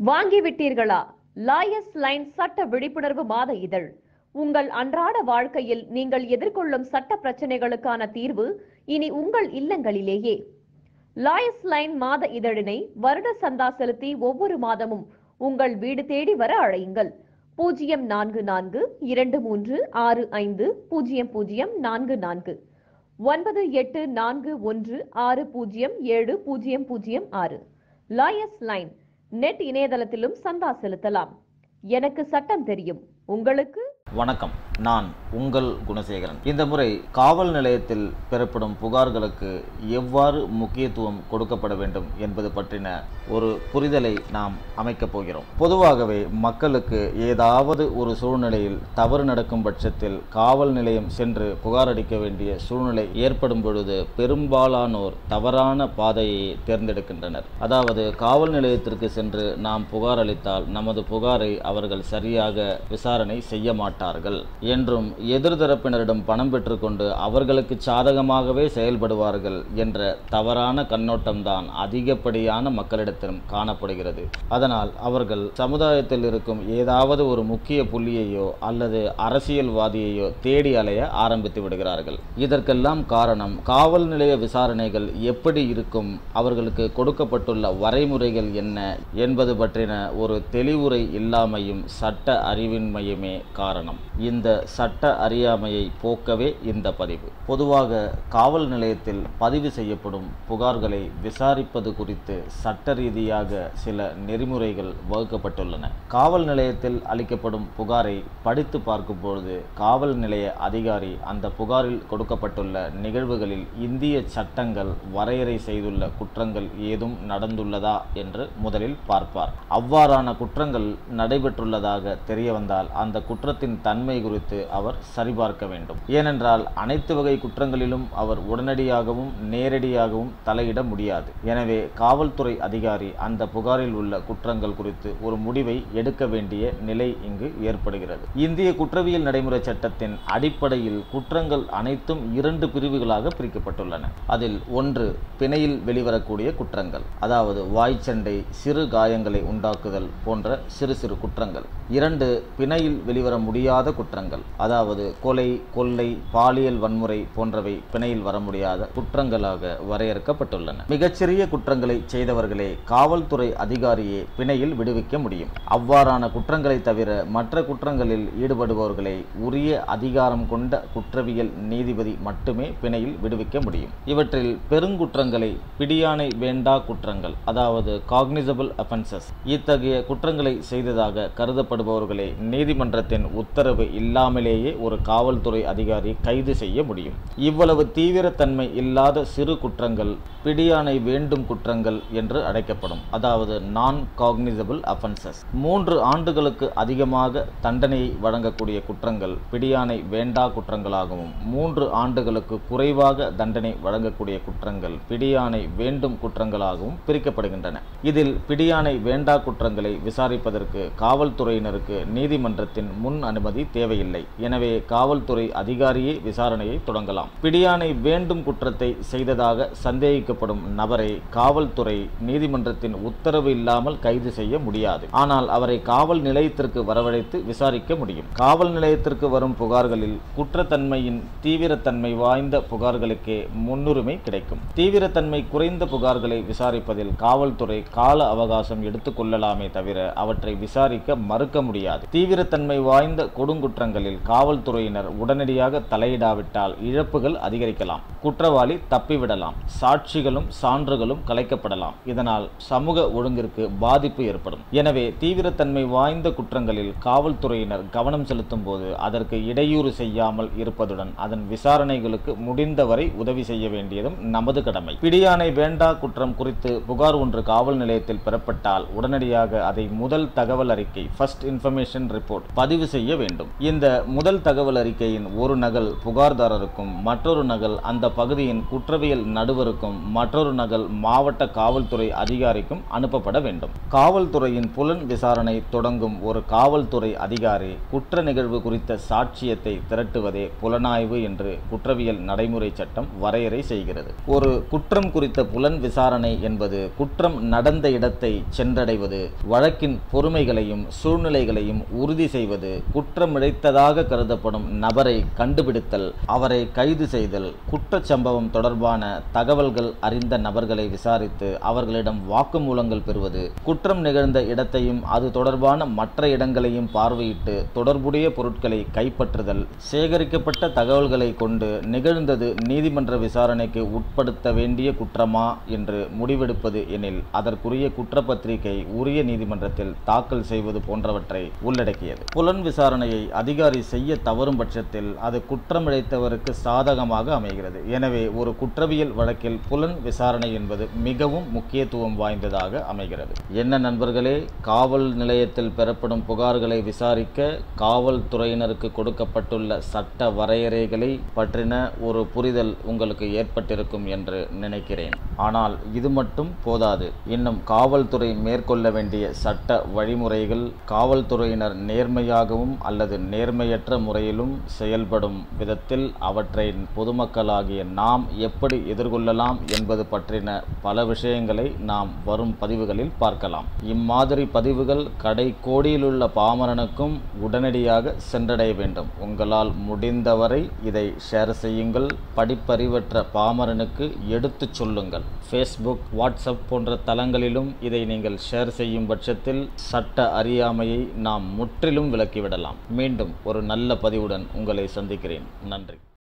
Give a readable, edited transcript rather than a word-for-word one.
வாங்கிவிட்டீர்களா? Lawyers line சட்ட விழிப்புணர்வு மாத இதழ். உங்கள் அன்றாட வாழ்க்கையில் நீங்கள் எதிர்கொள்ளும் சட்ட பிரச்சனைகளுக்கான தீர்வு இனி உங்கள் இல்லங்களிலேயே. லாயர்ஸ் லைன் மாத இதழினை வருட சந்தா செலுத்தி ஒவ்வொரு மாதமும் உங்கள் வீடு தேடி வர அழையுங்கள். 0443650044 9841607006. லாயர்ஸ் லைன் நெட் இணையதளத்திலும் சந்தா செலுத்தலாம். எனக்கு சட்டம் தெரியும், உங்களுக்கு? வணக்கம், நான் உங்கள் குணசேகரன். இந்த முறை காவல் நிலையத்தில் பெறப்படும் புகார்களுக்கு எவ்வாறு முக்கியத்துவம் கொடுக்கப்பட வேண்டும் என்பது பற்றின ஒரு புரிதலை நாம் அமைக்கப் போகிறோம். பொதுவாகவே மக்களுக்கு ஏதாவது ஒரு சூழ்நிலையில் தவறு நடக்கும் பட்சத்தில் காவல் நிலையம் சென்று புகார் அளிக்க வேண்டிய சூழ்நிலை ஏற்படும் பொழுது பெரும்பாலானோர் தவறான பாதையை தேர்ந்தெடுக்கின்றனர். அதாவது காவல் நிலையத்திற்கு சென்று நாம் புகார் அளித்தால் நமது புகாரை அவர்கள் சரியாக விசாரணை செய்ய மாட்டார்கள் என்றும் எதிர்தரப்பினரிடம் பணம் பெற்றுக்கொண்டு அவர்களுக்கு சாதகமாகவே செயல்படுவார்கள் என்ற தவறான கண்ணோட்டம்தான் அதிகப்படியான மக்களிடத்திலும் காணப்படுகிறது. அதனால் அவர்கள் சமுதாயத்தில் இருக்கும் ஏதாவது ஒரு முக்கிய புள்ளியையோ அல்லது அரசியல்வாதியையோ தேடி அலைய ஆரம்பித்து விடுகிறார்கள். இதற்கெல்லாம் காரணம் காவல் நிலைய விசாரணைகள் எப்படி இருக்கும், அவர்களுக்கு கொடுக்கப்பட்டுள்ள வரைமுறைகள் என்ன என்பது பற்றின ஒரு தெளிவுரை இல்லாமையும் சட்ட அறிவின்மையுமே காரணம். இந்த சட்ட அறியாமையை போக்கவே இந்த பதிவு. பொதுவாக காவல் நிலையத்தில் பதிவு செய்யப்படும் புகார்களை விசாரிப்பது குறித்து சட்ட ரீதியாக சில நெறிமுறைகள் வகுக்கப்பட்டுள்ளன. காவல் நிலையத்தில் அளிக்கப்படும் புகாரை படித்து பார்க்கும்பொழுது காவல் நிலைய அதிகாரி அந்த புகாரில் கொடுக்கப்பட்டுள்ள நிகழ்வுகளில் இந்திய சட்டங்கள் வரையறை செய்துள்ள குற்றங்கள் ஏதும் நடந்துள்ளதா என்று முதலில் பார்ப்பார். அவ்வாறான குற்றங்கள் நடைபெற்றுள்ளதாக தெரிய வந்தால் அந்த குற்றத்தின் தன்மை குறித்து அவர் சரிபார்க்க வேண்டும். ஏனென்றால் அனைத்து வகை குற்றங்களிலும் அவர் உடனடியாகவும் நேரடியாகவும் தலையிட முடியாது. எனவே காவல்துறை அதிகாரி அந்த புகாரில் உள்ள குற்றங்கள் குறித்து ஒரு முடிவை எடுக்க வேண்டிய நிலை இங்கு ஏற்படுகிறது. இந்திய குற்றவியல் நடைமுறை சட்டத்தின் அடிப்படையில் குற்றங்கள் அனைத்தும் 2 பிரிவுகளாக பிரிக்கப்பட்டுள்ளன. அதில் ஒன்று பிணையில் வெளிவரக்கூடிய குற்றங்கள், அதாவது வாய்ச்சண்டை, சிறு காயங்களை உண்டாக்குதல் போன்ற சிறு சிறு குற்றங்கள். 2 பிணையில் வெளிவர முடியாத குற்றங்கள், அதாவது கொலை, கொள்ளை, பாலியல் வன்முறை போன்றவை பிணையில் வர முடியாத குற்றங்களாக வரையறுக்கப்பட்டுள்ளன. மிகச்சிறிய குற்றங்களை செய்தவர்களே காவல்துறை அதிகாரியே பிணையில் விடுவிக்க முடியும். அவ்வாறான குற்றங்களை தவிர மற்ற குற்றங்களில் ஈடுபடுபவர்களை உரிய அதிகாரம் கொண்ட குற்றவியல் நீதிபதி மட்டுமே பிணையில் விடுவிக்க முடியும். இவற்றில் பெருங்குற்றங்களை, பிடியாணை வேண்டா குற்றங்கள், அதாவது காக்னிசபிள் அஃபென்சஸ், இத்தகைய குற்றங்களை செய்ததாக கருதப்படுபவர்களை நீதிமன்றத்தின் உத்தரவு இல்லாமலேயே ஒரு காவல்துறை அதிகாரி கைது செய்ய முடியும். இவ்வளவு தீவிரத்தன்மை இல்லாத சிறு குற்றங்கள் பிடியாணை வேண்டும் குற்றங்கள் என்று அழைக்கப்படும், அதாவது நான் காக்னிசபிள் அஃபென்சஸ். 3 ஆண்டுகளுக்கு அதிகமாக தண்டனையை வழங்கக்கூடிய குற்றங்கள் பிடியாணை வேண்டா குற்றங்களாகவும் 3 ஆண்டுகளுக்கு குறைவாக தண்டனை வழங்கக்கூடிய குற்றங்கள் பிடியாணை வேண்டும் குற்றங்களாகவும் பிரிக்கப்படுகின்றன. இதில் பிடியாணை வேண்டா குற்றங்களை விசாரிப்பதற்கு காவல்துறையினருக்கு நீதிமன்றத்தின் முன் அனுமதி தேவையில்லை. எனவே காவல்துறை அதிகாரியே விசாரணையை தொடங்கலாம். பிடியாணை வேண்டும் குற்றத்தை செய்ததாக சந்தேகிக்கப்படும் நபரை காவல்துறை நீதிமன்றத்தின் உத்தரவு இல்லாமல் கைது செய்ய முடியாது. ஆனால் அவரை காவல் நிலையத்திற்கு வரவழைத்து விசாரிக்க முடியும். காவல் நிலையத்திற்கு வரும் புகார்களில் குற்றத்தன்மையின் தீவிரத்தன்மை வாய்ந்த புகார்களுக்கே முன்னுரிமை கிடைக்கும். தீவிரத்தன்மை குறைந்த புகார்களை விசாரிப்பதில் காவல்துறை கால அவகாசம் எடுத்துக் கொள்ளலாமே தவிர அவற்றை விசாரிக்க மறுக்க முடியாது. தீவிரத்தன்மை வாய்ந்த கொடுங்குற்றங்களில் காவல்துறையினர் உடனடியாக தலையிடாவிட்டால் இழப்புகள் அதிகரிக்கலாம், குற்றவாளி தப்பிவிடலாம், சாட்சிகளும் சான்றுகளும் கலைக்கப்படலாம். இதனால் சமூக ஒழுங்கிற்கு பாதிப்பு ஏற்படும். எனவே தீவிரத்தன்மை வாய்ந்த குற்றங்களில் காவல்துறையினர் கவனம் செலுத்தும் போது அதற்கு இடையூறு செய்யாமல் இருப்பதுடன் அதன் விசாரணைகளுக்கு முடிந்தவரை உதவி செய்ய வேண்டியதும் நமது கடமை. பிடியாணை வேண்டா குற்றம் குறித்து புகார் ஒன்று காவல் நிலையத்தில் பெறப்பட்டால் உடனடியாக அதை முதல் தகவல் அறிக்கை, ஃபர்ஸ்ட் இன்ஃபர்மேஷன் ரிப்போர்ட் பதிவு செய்ய வேண்டும். இந்த முதல் தகவல் அறிக்கையின் ஒரு நகல் புகார்தாரருக்கும் மற்றொரு நகல் அந்த பகுதியின் குற்றவியல் நடுவருக்கும் மற்றொரு நகல் மாவட்ட காவல்துறை அதிகாரிக்கும் அனுப்பப்பட வேண்டும். காவல்துறையின் புலன் விசாரணை தொடங்கும் ஒரு காவல்துறை அதிகாரி குற்ற நிகழ்வு குறித்த சாட்சியத்தை திரட்டுவதே புலனாய்வு என்று குற்றவியல் நடைமுறை சட்டம் வரையறை செய்கிறது. ஒரு குற்றம் குறித்த புலன் விசாரணை என்பது குற்றம் நடந்த இடத்தை சென்றடைவது, வழக்கின் பொறுமைகளையும் சூழ்நிலைகளையும் உறுதி செய்வது, குற்றமிழைத்ததாக கருதப்படும் நபரை கண்டுபிடித்தல், அவரை கைது செய்தல், குற்றச்சம்பவம் தொடர்பான தகவல்கள் அறிந்த நபர்களை விசாரித்து அவர்களிடம் வாக்குமூலங்கள் பெறுவது, குற்றம் நிகழ்ந்த இடத்தையும் அது தொடர்பான மற்ற இடங்களையும் பார்வையிட்டு தொடர்புடைய பொருட்களை கைப்பற்றுதல், சேகரிக்கப்பட்ட தகவல்களை கொண்டு நிகழ்ந்தது நீதிமன்ற விசாரணைக்கு உட்படுத்த வேண்டிய குற்றமா என்று முடிவெடுப்பது எனில் அதற்குரிய குற்றப்பத்திரிகை உரிய நீதிமன்றத்தில் தாக்கல் செய்வது போன்றவற்றை உள்ளடக்கியது. புலன் விசாரணையை அதிகாரி செய்ய தவறும் பட்சத்தில் அது குற்றமிழைத்தவருக்கு சாதகமாக அமைகிறது. எனவே ஒரு குற்றவியல் வழக்கில் புலன் விசாரணை என்பது மிகவும் முக்கியத்துவம் வாய்ந்ததாக அமைகிறது. என்ன நண்பர்களே, காவல் நிலையத்தில் பெறப்படும் புகார்களை விசாரிக்க காவல்துறையினருக்கு கொடுக்கப்பட்டுள்ள சட்ட வரையறைகளை பற்றின ஒரு புரிதல் உங்களுக்கு ஏற்பட்டிருக்கும் என்று நினைக்கிறேன். ஆனால் இது மட்டும் போதாது. இன்னும் காவல்துறை மேற்கொள்ள வேண்டிய சட்ட வழிமுறைகள், காவல்துறையினர் நேர்மையாகவும் அல்லது நேர்மையற்ற முறையிலும் செயல்படும் விதத்தில் அவற்றை பொதுமக்களாகிய நாம் எப்படி எதிர்கொள்ளலாம் என்பது பற்றின பல விஷயங்களை நாம் வரும் பதிவுகளில் பார்க்கலாம். இம்மாதிரி பதிவுகள் கடை கோடியிலுள்ள பாமரனுக்கும் உடனடியாக சென்றடைய வேண்டும். உங்களால் முடிந்தவரை இதை ஷேர் செய்யுங்கள். படிப்பறிவற்ற பாமரனுக்கு எடுத்துச் சொல்லுங்கள். ஃபேஸ்புக், வாட்ஸ்அப் போன்ற தளங்களிலும் இதை நீங்கள் ஷேர் செய்யும் பட்சத்தில் சட்ட அறியாமையை நாம் முற்றிலும் விலக்கிவிடலாம். மீண்டும் ஒரு நல்ல பதிவுடன் உங்களை சந்திக்கிறேன். நன்றி.